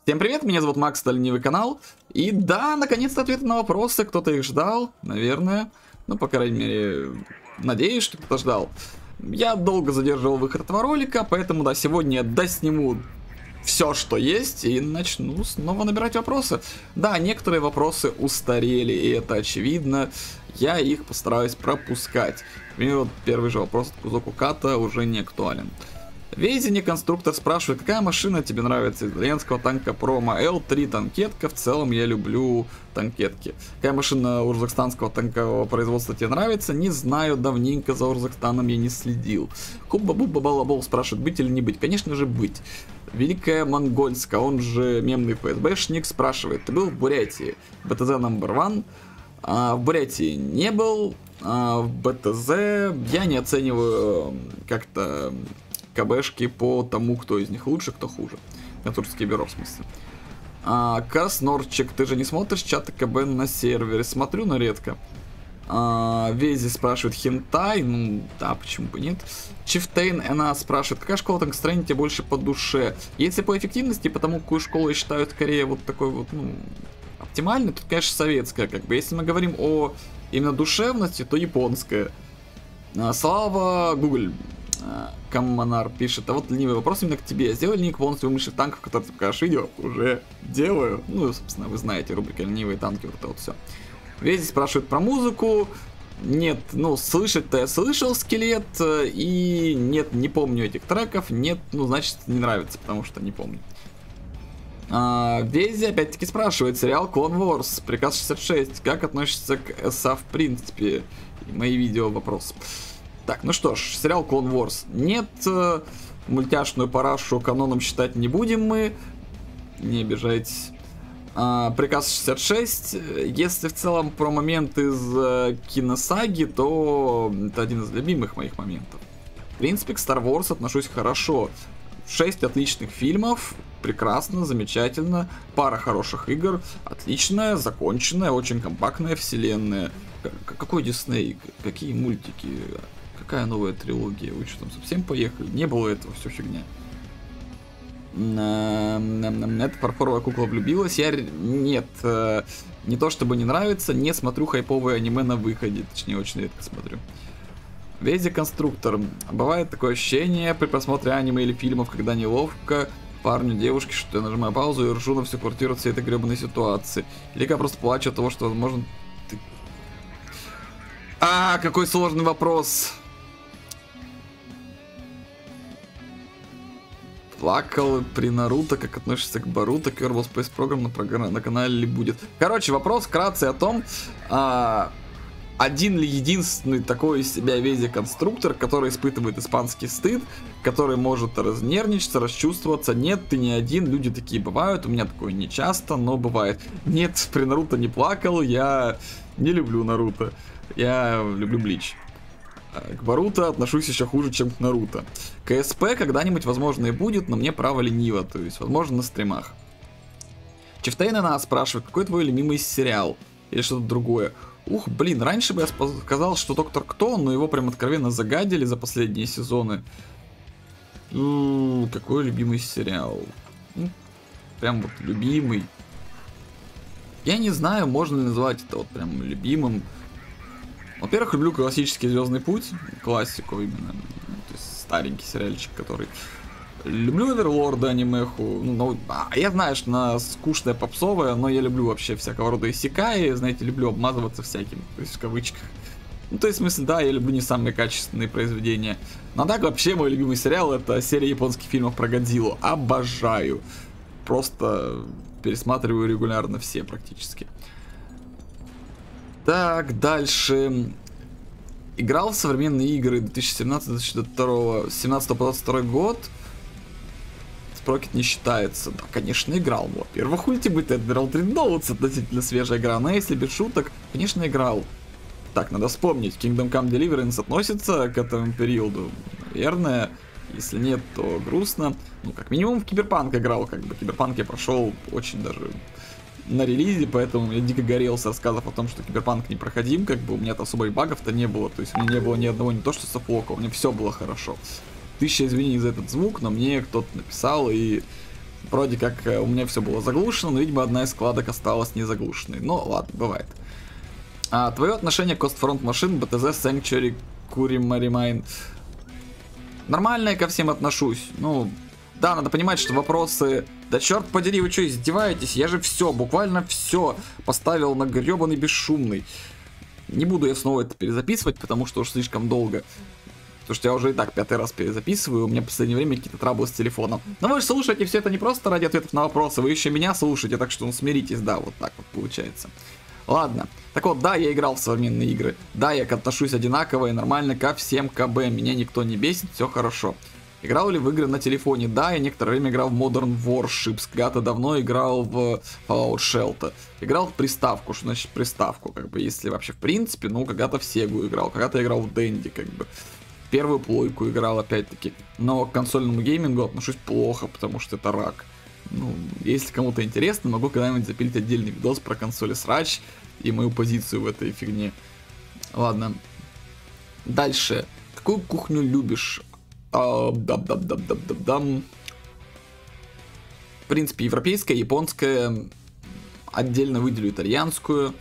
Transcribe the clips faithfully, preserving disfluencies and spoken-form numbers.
Всем привет, меня зовут Макс, это Ленивый канал. И да, наконец-то ответы на вопросы, кто-то их ждал, наверное. Ну, по крайней мере, надеюсь, что кто-то ждал. Я долго задерживал выход этого ролика, поэтому, да, сегодня я досниму все, что есть, и начну снова набирать вопросы. Да, некоторые вопросы устарели, и это очевидно. Я их постараюсь пропускать. Например, вот первый же вопрос от Кузоку Ката уже не актуален. Везение конструктор спрашивает, какая машина тебе нравится из итальянского танка Промо Эл три танкетка. В целом я люблю танкетки. Какая машина урзакстанского танкового производства тебе нравится? Не знаю, давненько за Урзакстаном я не следил. Кубба-бубба балабол спрашивает, быть или не быть? Конечно же быть. Великая Монгольска, он же мемный ФСБшник, спрашивает, ты был в Бурятии? БТЗ номер один. А, в Бурятии не был. А, в БТЗ я не оцениваю как-то КБшки по тому, кто из них лучше, кто хуже. Турецкий бюро, в смысле. А, Краснорчик, ты же не смотришь чаты КБ на сервере? Смотрю, но редко. А, Вези спрашивает, хентай? Ну, да, почему бы нет. Чифтейн Эна спрашивает, какая школа танкостроения тебе больше по душе? Если по эффективности, потому какую школу я считаю скорее вот такой вот, ну, оптимальной, тут, конечно, советская, как бы. Если мы говорим о именно душевности, то японская. А, Слава, Google. Каммонар пишет, а вот ленивый вопрос именно к тебе. Сделали ник полностью вымышленных танков, которые ты покажешь видео? Уже делаю. Ну, собственно, вы знаете, рубрика ленивые танки, вот это вот все. Вези спрашивает про музыку. Нет, ну, слышать-то я слышал скелет, и нет, не помню этих треков. Нет, ну, значит, не нравится, потому что не помню. А, Вези опять-таки спрашивает, сериал Clone Wars, приказ шестьдесят шесть, как относится к эс а в принципе? И мои видео вопрос. Так, ну что ж, сериал Clone Wars. Нет, э, мультяшную парашу каноном считать не будем мы. Не обижайтесь. А, приказ шестьдесят шесть. Если в целом про момент из э, киносаги, то это один из любимых моих моментов. В принципе, к Star Wars отношусь хорошо. Шесть отличных фильмов. Прекрасно, замечательно. Пара хороших игр. Отличная, законченная, очень компактная вселенная. К- какой Дисней? Какие мультики? Какая новая трилогия? Вы что, там совсем поехали? Не было этого, все фигня. Эта фарфоровая кукла влюбилась. Я... Нет, не то чтобы не нравится, не смотрю хайповые аниме на выходе. Точнее, очень редко смотрю. Вези конструктор. Бывает такое ощущение при просмотре аниме или фильмов, когда неловко парню, девушке, что я нажимаю паузу и ржу на всю квартиру от всей этой гребаной ситуации. Или я просто плачу от того, что, возможно... Ты... А, какой сложный вопрос. Плакал при Наруто, как относишься к Боруто, Kerbal Space Program на, программе, на канале ли будет? Короче, вопрос вкратце о том, а, один ли единственный такой из себя Вези-конструктор, который испытывает испанский стыд, который может разнервничаться, расчувствоваться. Нет, ты не один, люди такие бывают, у меня такое не часто, но бывает. Нет, при Наруто не плакал, я не люблю Наруто, я люблю Блич. К Боруто отношусь еще хуже, чем к Наруто. КСП когда-нибудь, возможно, и будет, но мне право лениво, то есть, возможно, на стримах. Чифтейна нас спрашивает, какой твой любимый сериал? Или что-то другое? Ух, блин, раньше бы я сказал, что Доктор Кто, но его прям откровенно загадили за последние сезоны. Ну, какой любимый сериал? Ну, прям вот любимый. Я не знаю, можно ли назвать это вот прям любимым. Во-первых, люблю классический Звездный путь, классику именно, то есть старенький сериальчик, который... Люблю Оверлорда, анимеху, ну, ну, а, я знаю, что она скучная, попсовая, но я люблю вообще всякого рода исекаи, знаете, люблю обмазываться всяким, то есть в кавычках. Ну, то есть, в смысле, да, я люблю не самые качественные произведения. Но так вообще мой любимый сериал — это серия японских фильмов про Годзиллу, обожаю. Просто пересматриваю регулярно все практически. Так, дальше. Играл в современные игры две тысячи семнадцатого — две тысячи двадцать второго, с семнадцатого по двадцать второй год. Спрокет не считается. Да, конечно, играл. Во-первых, Ultimate Admiral три Notes относительно свежая игра, но если без шуток, конечно, играл. Так, надо вспомнить, Kingdom Come Deliverance относится к этому периоду? Наверное. Если нет, то грустно. Ну, как минимум в Киберпанк играл, как бы. Киберпанк я прошел очень даже... на релизе, поэтому я дико горел с рассказов о том, что Киберпанк непроходим, как бы у меня-то особо и багов-то не было, то есть у меня не было ни одного, не то что софлока, у меня все было хорошо. Тысяча извинений за этот звук, но мне кто-то написал, и Вроде как у меня все было заглушено, но, видимо, одна из складок осталась не заглушенной. Ну, ладно, бывает. А твое отношение к Coast Front машин, би ти зет, Sanctuary, Куримаримайн? Нормально я ко всем отношусь. Ну, да, надо понимать, что вопросы... Да черт подери, вы что, издеваетесь? Я же все, буквально все поставил на гребаный бесшумный. Не буду я снова это перезаписывать, потому что уж слишком долго. Потому что я уже и так пятый раз перезаписываю, у меня в последнее время какие-то траблы с телефоном. Но вы же слушаете все это не просто ради ответов на вопросы, вы еще меня слушаете, так что ну, смиритесь, да, вот так вот получается. Ладно, так вот, да, я играл в современные игры, да, я отношусь одинаково и нормально ко всем КБ, меня никто не бесит, все хорошо. Играл ли в игры на телефоне? Да, я некоторое время играл в Modern Warships, когда-то давно играл в Fallout Shelter. Играл в приставку, что значит приставку, как бы, если вообще в принципе, ну, когда-то в Sega играл, когда-то играл в Dendy, как бы. Первую плойку играл, опять-таки, но к консольному геймингу отношусь плохо, потому что это рак. Ну, если кому-то интересно, могу когда-нибудь запилить отдельный видос про консоли срач и мою позицию в этой фигне. Ладно. Дальше. Какую кухню любишь? А, дам-дам-дам-дам-дам. В принципе, европейская, японская. Отдельно выделю итальянскую.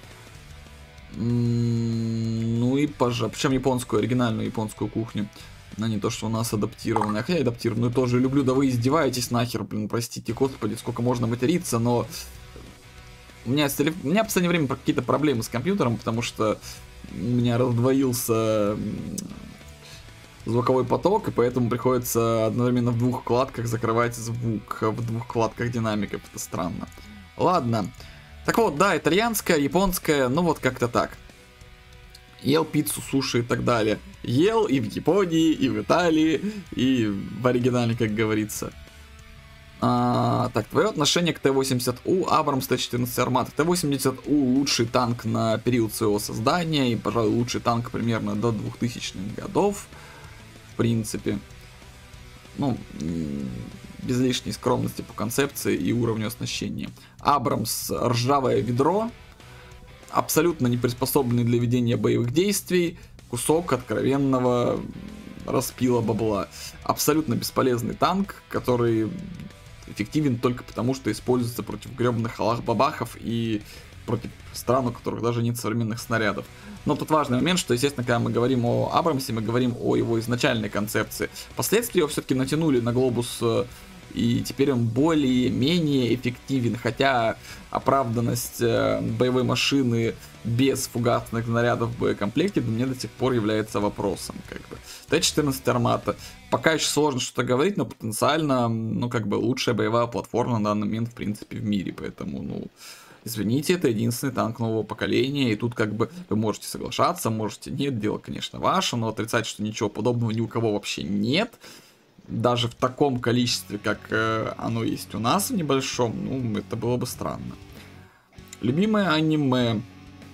Ну и пожалуй. Причем японскую, оригинальную японскую кухню. А не то, что у нас адаптированная. Хотя адаптированную тоже люблю. Да вы издеваетесь нахер, блин, простите, господи, сколько можно материться, но... У меня, у меня в последнее время какие-то проблемы с компьютером, потому что у меня раздвоился звуковой поток, и поэтому приходится одновременно в двух вкладках закрывать звук, в двух вкладках динамиков. Это странно. Ладно. Так вот, да, итальянская, японская, ну вот как-то так. Ел пиццу, суши и так далее. Ел и в Японии, и в Италии, и в оригинале, как говорится. А, так, твое отношение к Т восемьдесят У, Абрамс, Т четырнадцать Армата. Т восемьдесят У лучший танк на период своего создания, и, пожалуй, лучший танк примерно до двухтысячных годов, в принципе. Ну, без лишней скромности по концепции и уровню оснащения. Абрамс, ржавое ведро, абсолютно не приспособленный для ведения боевых действий, кусок откровенного распила бабла. Абсолютно бесполезный танк, который эффективен только потому, что используется против гребаных аллах-бабахов и против стран, у которых даже нет современных снарядов. Но тут важный момент, что, естественно, когда мы говорим о Абрамсе, мы говорим о его изначальной концепции. Впоследствии его все-таки натянули на глобус, и теперь он более-менее эффективен, хотя оправданность э, боевой машины без фугасных снарядов в боекомплекте для меня до сих пор является вопросом. Как бы. Т четырнадцать Армата. Пока еще сложно что-то говорить, но потенциально, ну, как бы, лучшая боевая платформа на данный момент, в принципе, в мире, поэтому, ну... Извините, это единственный танк нового поколения, и тут как бы вы можете соглашаться, можете нет, дело, конечно, ваше, но отрицать, что ничего подобного ни у кого вообще нет, даже в таком количестве, как э, оно есть у нас в небольшом, ну, это было бы странно. Любимое аниме.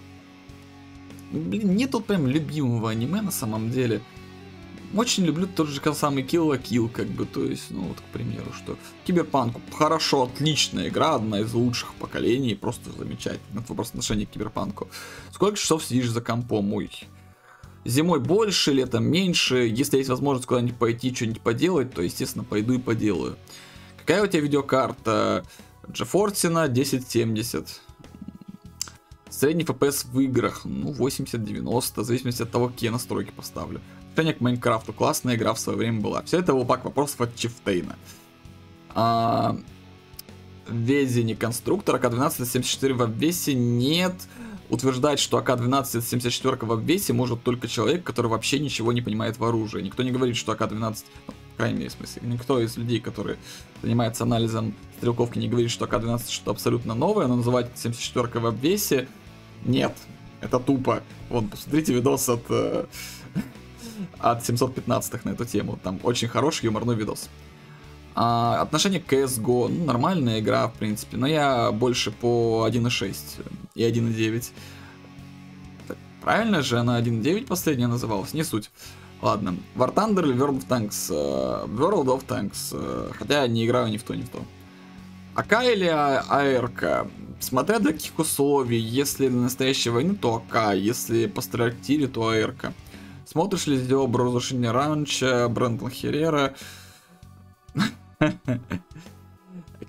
Блин, нет тут прям любимого аниме на самом деле. Очень люблю тот же самый Kill la Kill, как бы, то есть, ну вот, к примеру, что Киберпанк, хорошо, отличная игра, одна из лучших поколений, просто замечательно. Это вопрос отношения к Киберпанку. Сколько часов сидишь за компом? Ой. Зимой больше, летом меньше. Если есть возможность куда-нибудь пойти, что-нибудь поделать, то, естественно, пойду и поделаю. Какая у тебя видеокарта? GeForce десять семьдесят. Средний эф пи эс в играх, ну, восемьдесят-девяносто, в зависимости от того, какие настройки поставлю. Отношение к Майнкрафту, классная игра в свое время была. Все это лупак вопросов от Чифтейна. А... Везение конструктор, АК двенадцать семьдесят четыре в обвесе нет. Утверждать, что АК двенадцать семьдесят четыре в обвесе может только человек, который вообще ничего не понимает в оружии. Никто не говорит, что АК двенадцать, ну, в крайней мере, в смысле, никто из людей, которые занимаются анализом стрелковки, не говорит, что АК двенадцать что-то абсолютно новое, но называть семьдесят четыре в обвесе нет, это тупо. Вон, посмотрите видос от, э, от семьсот пятнадцать на эту тему, там очень хороший юморной видос. А, отношение к си эс го, ну, нормальная игра, в принципе, но я больше по один и шесть и один и девять. Так, правильно же она один и девять последняя называлась? Не суть. Ладно, War Thunder или World of Tanks? Uh, World of Tanks, uh, хотя не играю ни в то, ни в то. АК или АРК? Смотря до каких условий, если на настоящей войны, то АК, если по стратиле, то АРК. Смотришь ли видео про разрушение ранча, Брэндон Херрера?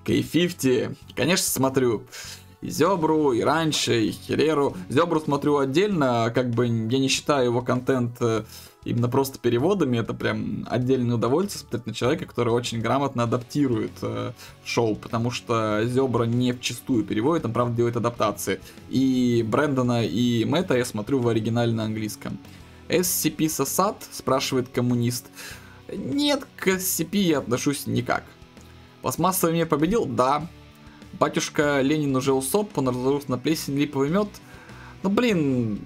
кей пятьдесят, конечно, смотрю. И Зебру, и раньше, и Хереру. Зебру смотрю отдельно, как бы я не считаю его контент э, именно просто переводами. Это прям отдельное удовольствие смотреть на человека, который очень грамотно адаптирует э, шоу, потому что Зебра не вчистую переводит, он, правда, делает адаптации. И Брэндона, и Мэтта я смотрю в оригинале на английском. эс си пи Сосад, спрашивает коммунист. Нет, к эс си пи я отношусь никак. Пластмассовый мир победил? Да. Батюшка Ленин уже усоп, он разрушился на плесень, липовый мед. Ну блин.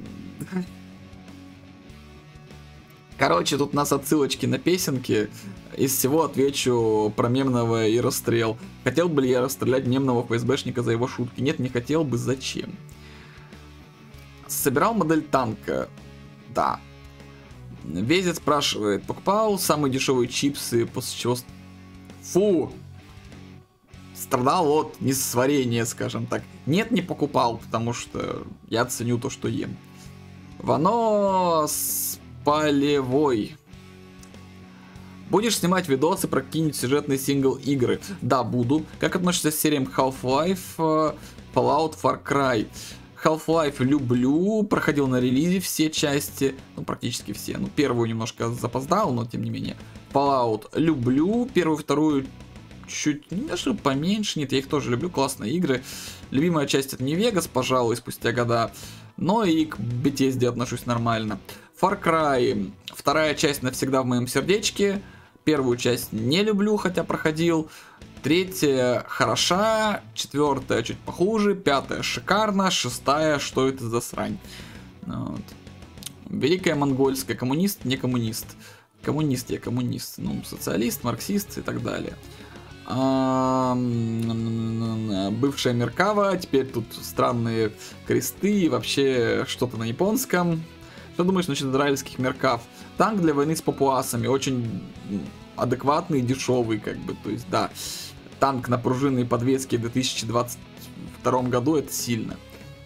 Короче, тут у нас отсылочки на песенки. Из всего отвечу про мемного и расстрел. Хотел бы ли я расстрелять мемного эф эс бэшника за его шутки? Нет, не хотел бы. Зачем? Собирал модель танка? Да. Везет спрашивает, покупал самые дешевые чипсы, после чего... Фу! Страдал от несварения, скажем так. Нет, не покупал, потому что я ценю то, что ем. Вано Спалевой. Будешь снимать видосы про какие-нибудь сюжетные сингл игры? Да, буду. Как относишься к сериям Half-Life, Fallout, Far Cry? Half-Life люблю, проходил на релизе все части, ну практически все. Ну первую немножко запоздал, но тем не менее. Fallout люблю, первую, вторую чуть, не даже поменьше, нет, я их тоже люблю, классные игры. Любимая часть это не Vegas, пожалуй, спустя года, но и к би ти эс ди отношусь нормально. Far Cry, вторая часть навсегда в моем сердечке, первую часть не люблю, хотя проходил. Третья хороша, четвертая чуть похуже, пятая шикарно, шестая что это за срань. Вот. Великая монгольская, коммунист, не коммунист. Коммунист, я коммунист, ну социалист, марксист и так далее. А, бывшая Меркава, теперь тут странные кресты и вообще что-то на японском. Что думаешь насчет израильских меркав? Танк для войны с папуасами, очень адекватный и дешевый, как бы, то есть да. Танк на пружинной подвеске в две тысячи двадцать втором году это сильно.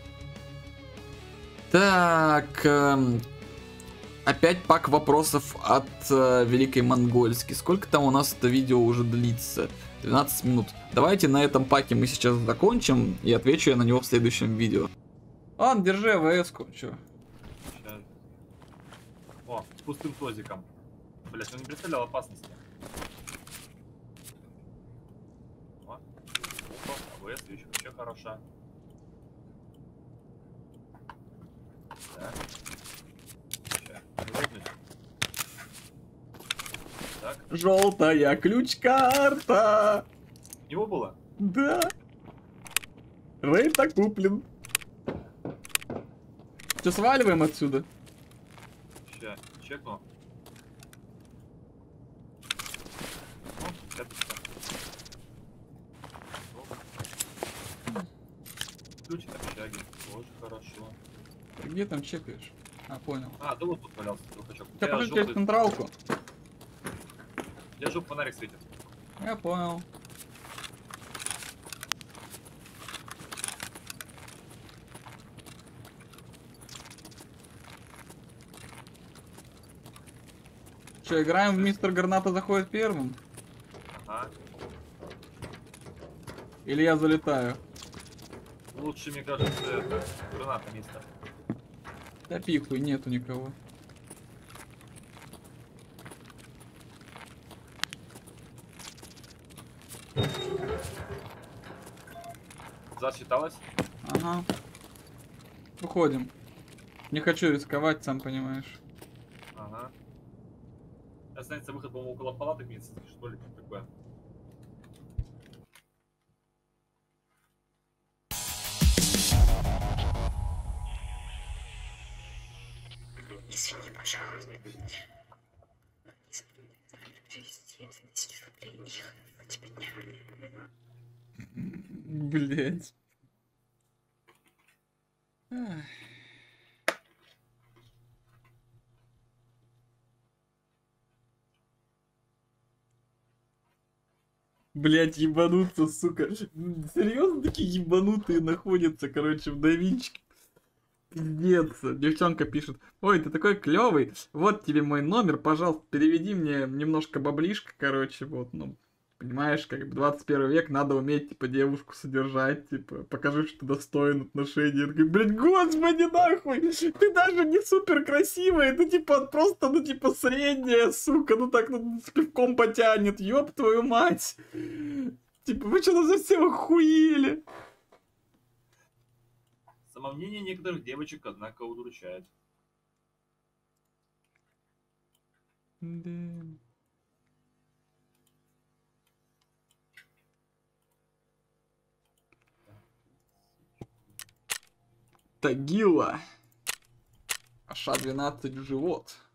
Так, э, опять пак вопросов от э, Великой Монгольски. Сколько там у нас это видео уже длится? двенадцать минут. Давайте на этом паке мы сейчас закончим и отвечу я на него в следующем видео. Ладно, держи а вэ эс-ку, чё? Сейчас. О, с пустым тозиком. Блять, он не представлял опасности. О, опа, а вэ эс еще вообще хороша. Так. Так. Желтая ключ-карта. Его было? Да. Рейд куплен. Че, сваливаем отсюда? Сейчас, чекну. Ключ от общаги. Тоже хорошо. Ты где там чекаешь? А, понял. А, да вот тут валялся трухачок. Я покажу тебе централку. Я жоп фонарик светит. Я понял. Че, играем в Мистер Граната заходит первым? Ага. Или я залетаю? Лучше, мне кажется, это граната мистер. Да пихуй, нету никого. Засчиталось? Ага. Выходим. Не хочу рисковать, сам понимаешь. Ага. Останется выход, по-моему, около палаты медицинской, что ли, такое. Извини, пожалуйста. Перевести тысячу рублей их по тебе дня. Блять. Блять, ебануться, сука. Серьезно такие ебанутые находятся, короче, в Давинчике. Пиздец. Девчонка пишет: ой, ты такой клевый. Вот тебе мой номер, пожалуйста, переведи мне немножко баблишка, короче, вот, ну. Понимаешь, как бы двадцать первый век, надо уметь, типа, девушку содержать, типа, покажи, что ты достоин отношений. Я такой, блядь, господи, нахуй, ты даже не супер красивая, ты, типа, просто, ну, типа, средняя, сука, ну, так, ну, с пивком потянет, ёб твою мать. Типа, вы что-то совсем охуели. Самомнение некоторых девочек, однако, удручает. Да. Тагила. Аша двенадцать в живот.